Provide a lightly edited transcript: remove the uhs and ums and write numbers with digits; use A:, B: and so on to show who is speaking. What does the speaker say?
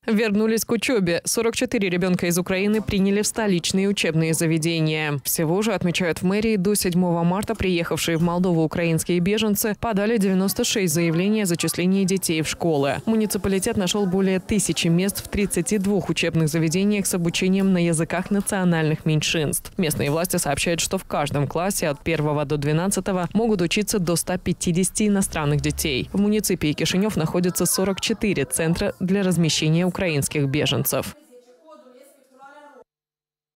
A: Вернулись к учебе. 44 ребенка из Украины приняли в столичные учебные заведения. Всего же, отмечают в мэрии, до 7 марта приехавшие в Молдову украинские беженцы подали 96 заявлений о зачислении детей в школы. Муниципалитет нашел более 1000 мест в 32 учебных заведениях с обучением на языках национальных меньшинств. Местные власти сообщают, что в каждом классе от 1 до 12 могут учиться до 150 иностранных детей. В муниципии Кишинев находится 44 центра для размещения украинских беженцев.